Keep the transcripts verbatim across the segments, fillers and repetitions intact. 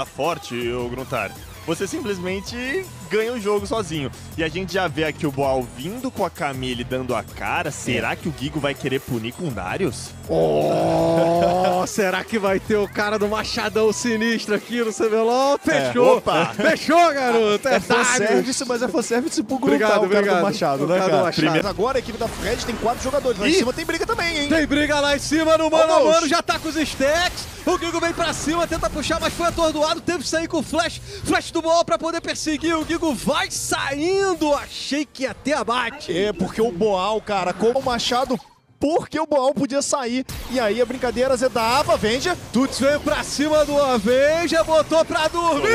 forte, o Gruntar. Você simplesmente ganha o jogo sozinho. E a gente já vê aqui o Boal vindo com a Camille dando a cara. Será que o Gigo vai querer punir com o Darius? Oh, será que vai ter o cara do machadão sinistro aqui no C B L O? Fechou! É, opa. Fechou, garoto! É É fanservice, mas é fanservice pro Gruntar, Obrigado, o cara obrigado. do Machado, O né, cara do cara? Machado. Primeiro, agora a equipe da Fred tem quatro jogadores. Lá em Ih. cima tem briga também, hein? Tem briga lá em cima no mano a Vamos. mano, já tá com os stacks. O Gigo vem pra cima, tenta puxar, mas foi atordoado. Teve que sair com o flash, flash do Boal pra poder perseguir. O Gigo vai saindo. Achei que ia ter abate. É, porque o Boal, cara, com o Machado, porque o Boal podia sair. E aí a brincadeira zedava, Avenger. Tuts veio pra cima do Avenger, botou pra dormir.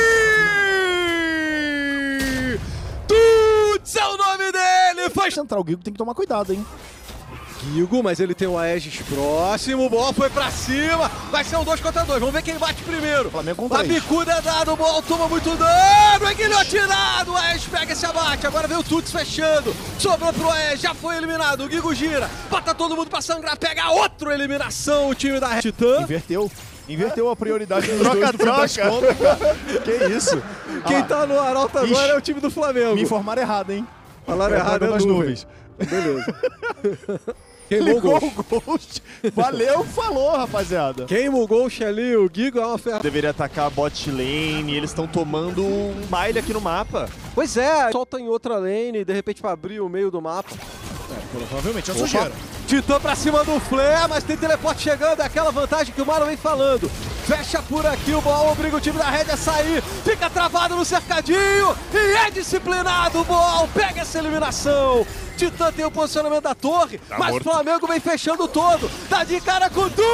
Tuts é o nome dele. Foi Central Gigo tem que tomar cuidado, hein? Gigo, mas ele tem o Aegis próximo, o Boal foi pra cima, vai ser um dois contra dois, vamos ver quem bate primeiro. Flamengo com A três. bicuda é dada, o Boal toma muito dano, é guilhotinado, o Aegis pega esse abate, agora vem o Tuts fechando, sobrou pro Aegis, já foi eliminado, o Gigo gira, bota todo mundo pra sangrar, pega outra eliminação, o time da Titã. Inverteu. Inverteu a prioridade dos Troca, dois no fim das troca. contas, cara. Que isso? Quem Ah, tá no Arauto agora Ixi. é o time do Flamengo. Me informaram errado, hein? Falaram É, errado das das nuvens. nuvens. Beleza. Queimou o Ligou gol. o Ghost. Valeu, falou, rapaziada. Queima o gol, ali, o Gigo é uma ferramenta. Deveria atacar a bot lane, eles estão tomando um baile aqui no mapa. Pois é, solta em outra lane, de repente pra abrir o meio do mapa. Provavelmente é Opa. sujeira. Titã pra cima do Flare, mas tem teleporte chegando, é aquela vantagem que o Maro vem falando. Fecha por aqui, o Boal obriga o time da Red a sair, fica travado no cercadinho e é disciplinado, o Boal pega essa eliminação. Titã tem o posicionamento da torre, Tá mas morto. o Flamengo vem fechando todo, tá de cara com Tuts!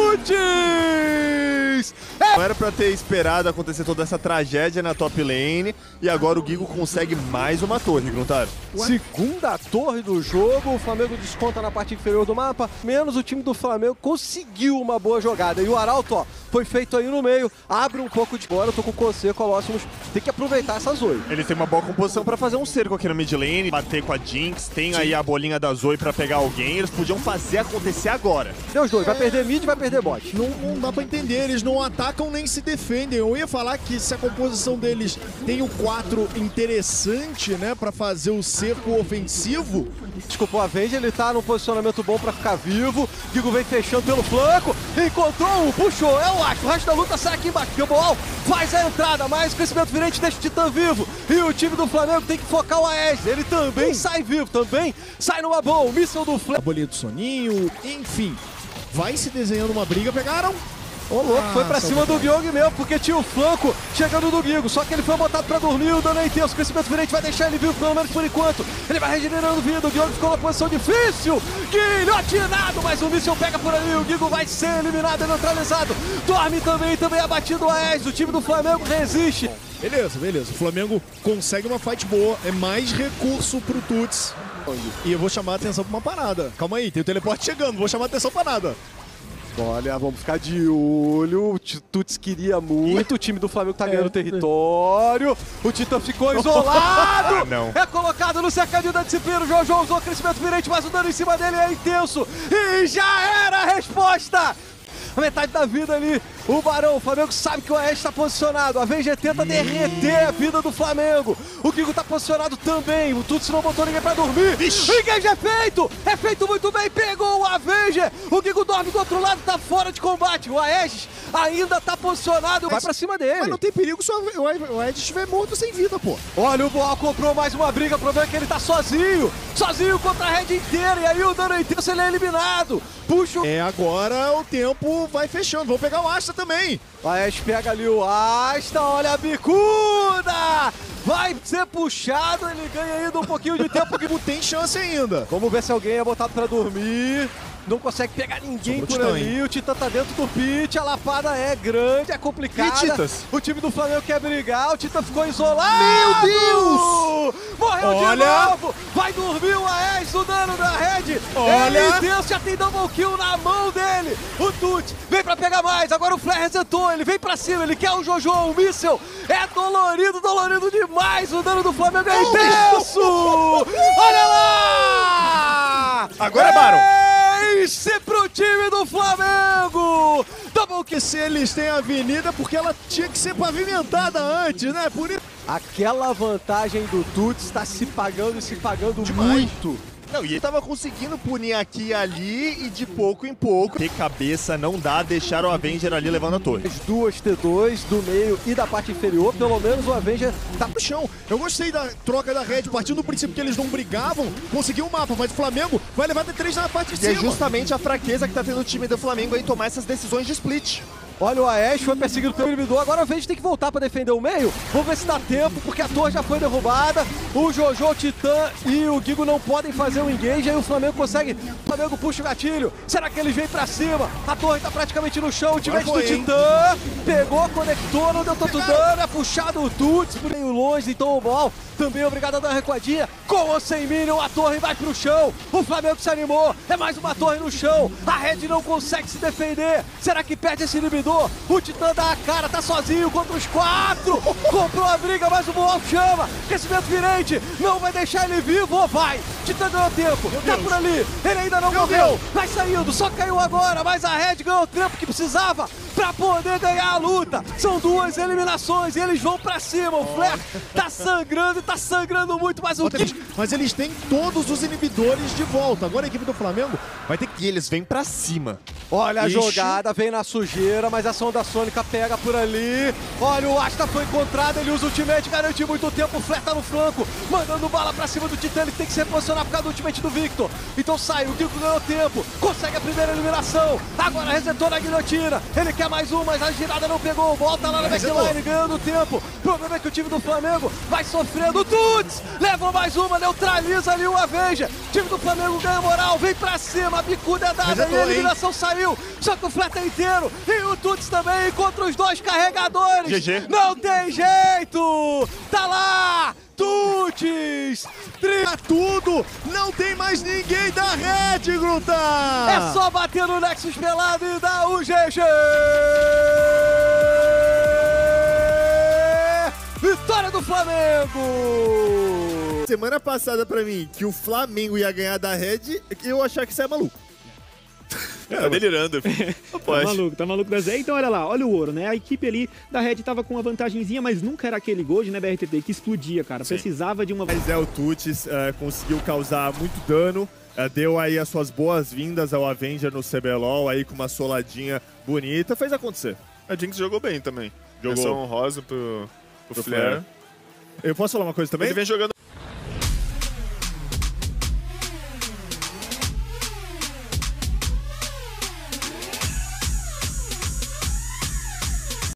É Não era pra ter esperado acontecer toda essa tragédia na top lane. E agora o Gigo consegue mais uma torre, Gruntar. segunda torre do jogo, o Flamengo desconta na parte inferior do mapa, menos o time do Flamengo conseguiu uma boa jogada. E o Arauto, ó, foi feito aí no meio, abre um pouco de agora, eu tô com o Conce, Colossus, tem que aproveitar essa Zoe. Eles têm uma boa composição pra fazer um cerco aqui na mid lane, bater com a Jinx, tem aí a bolinha da Zoe pra pegar alguém, eles podiam fazer acontecer agora. Deu os dois, vai perder mid, vai perder bot. Não, não dá pra entender, eles não atacam nem se defendem. Eu ia falar que se a composição deles tem o quatro interessante, né, pra fazer o cerco ofensivo, Desculpa, o Avenger, ele tá num posicionamento bom pra ficar vivo, Gigo vem fechando pelo flanco, encontrou um, puxou, eu acho, o resto da luta sai aqui embaixo, porque o Boal faz a entrada, mas o crescimento virente deixa o Titã vivo, e o time do Flamengo tem que focar o Aegis, ele também sai vivo, também sai numa boa, o míssil do a Flamengo. bolinha do Soninho, enfim, vai se desenhando uma briga, pegaram. Ô louco, foi pra Ah, cima do Gyong mesmo, porque tinha o flanco chegando do Gigo, só que ele foi botado pra dormir, o dano é intenso, o crescimento virente vai deixar ele vivo pelo menos por enquanto, ele vai regenerando vida, o Gyong ficou numa posição difícil, guilhotinado, mas o míssil pega por ali, o Gigo vai ser eliminado e neutralizado, dorme também, também abatido o Aegis, o time do Flamengo resiste. Beleza, beleza, o Flamengo consegue uma fight boa, é mais recurso pro Tuts. E eu vou chamar a atenção pra uma parada. Calma aí, tem o teleporte chegando, vou chamar a atenção pra nada. Olha, vamos ficar de olho. O Tuts queria muito. O time do Flamengo tá ganhando território. O Titã ficou isolado. Ah, não. É colocado no cercadinho da disciplina. O Jojo usou o crescimento virente, mas o dano em cima dele é intenso. E já era a resposta. A metade da vida ali, o Barão, o Flamengo sabe que o Aegis está posicionado, a Avenger tenta derreter a vida do Flamengo, o Gigo tá posicionado também, o Tuts não botou ninguém pra dormir, o engage é feito, é feito muito bem, pegou o Avenger, o Gigo dorme do outro lado, tá fora de combate, o Aegis ainda tá posicionado, vai pra cima dele. Mas não tem perigo se o Ed estiver morto sem vida, pô. Olha, o Boal comprou mais uma briga, o problema é que ele tá sozinho, sozinho contra a rede inteira, e aí o dano é intenso, ele é eliminado, puxa o... É, agora o tempo vai fechando, vou pegar o Asta também. O Aegis pega ali o Asta, olha a bicuda! Vai ser puxado, ele ganha ainda um pouquinho de tempo. Não tem chance ainda. Vamos ver se alguém é botado pra dormir. Não consegue pegar ninguém Sobrou por Titã, ali. hein? O Titã tá dentro do pit, a lapada é grande, é complicada. E Titas? O time do Flamengo quer brigar, o Titã ficou isolado. Meu Deus! Morreu Olha! de novo! Vai dormir o Aegis, o dano da Red. Olha! Ele Deus, já tem double kill na mão dele. O Tuts vem pra pegar mais, agora o Flare resetou, ele vem pra cima, ele quer o Jojo, o míssel. É dolorido, dolorido demais, o dano do Flamengo é intenso! Olha lá! Agora é Baron! Ace pro time do Flamengo! Double porque se eles têm avenida, porque ela tinha que ser pavimentada antes, né? Por isso... Aquela vantagem do Tuts está se pagando e se pagando Demais. muito. Não, e ele tava conseguindo punir aqui e ali e de pouco em pouco. Ter cabeça não dá, deixar o Avenger ali levando a torre. As duas T dois do meio e da parte inferior, pelo menos o Avenger tá no chão. Eu gostei da troca da Red, partindo do princípio que eles não brigavam, conseguiu o mapa, mas o Flamengo vai levar T três na parte de E cima. é justamente a fraqueza que tá tendo o time do Flamengo em tomar essas decisões de split. Olha, o Aesh foi perseguido pelo inibidor, agora a Avenger tem que voltar para defender o meio. Vamos ver se dá tempo, porque a torre já foi derrubada. O Jojo, o Titã e o Gigo não podem fazer o engage, aí o Flamengo consegue. O Flamengo puxa o gatilho. Será que eles vêm para cima? A torre tá praticamente no chão, o time do Titã pegou, conectou, não deu tanto dano, é puxado o Tuts por meio longe, então o Ball também é obrigado a dar uma recuadinha. Com ou sem Minion, a torre vai pro chão. O Flamengo se animou, é mais uma torre no chão. A Red não consegue se defender. Será que perde esse inibidor? O Titã dá a cara, tá sozinho contra os quatro. Comprou a briga, mas o Boal chama. Crescimento virente, não vai deixar ele vivo ou vai? Titã ganhou tempo, tá por ali. Ele ainda não Meu morreu, Deus. vai saindo, só caiu agora. Mas a Red ganhou o tempo que precisava pra poder ganhar a luta. São duas eliminações e eles vão pra cima. O Flair tá sangrando e tá sangrando muito, mas o que... Mas eles têm todos os inibidores de volta. Agora a equipe do Flamengo vai ter que... E eles vêm pra cima. Olha a Ixi. jogada, vem na sujeira, mas a sonda sônica pega por ali. Olha, o Asta foi encontrado, ele usa o ultimate, garante muito tempo, o Flair tá no flanco, mandando bala pra cima do Titã, ele tem que se reposicionar por causa do ultimate do Victor. Então sai, o Kiko ganhou tempo, consegue a primeira eliminação, agora resetou na guilhotina, ele quer mais um, mas a girada não pegou, volta lá na backline, ganhando tempo. O problema é que o time do Flamengo vai sofrendo, o Tuts leva mais uma, neutraliza ali o Avenger. O time do Flamengo ganha moral, vem pra cima, a bicuda é dada e a eliminação saiu. Só que o Flair tá inteiro e o Tuts também contra os dois carregadores. G G. Não tem jeito! Tá lá! Tuts! Tá tudo! Não tem mais ninguém da Red, Gruta! É só bater no Nexus pelado e dar o G G! Vitória do Flamengo! Semana passada pra mim que o Flamengo ia ganhar da Red, eu achava que você é maluco. Tá delirando. Tá maluco, tá maluco da Zé. Então olha lá, olha o ouro, né? A equipe ali da Red tava com uma vantagenzinha, mas nunca era aquele Gold, né, B R T T, que explodia, cara. Sim. Precisava de uma... Mas é, o Tuts uh, conseguiu causar muito dano, uh, deu aí as suas boas-vindas ao Avenger no C B L O L, aí com uma soladinha bonita, fez acontecer. A Jinx jogou bem também. Jogou. Menção honrosa pro, pro, Pro Flair. Flair. Eu posso falar uma coisa também? Ele vem jogando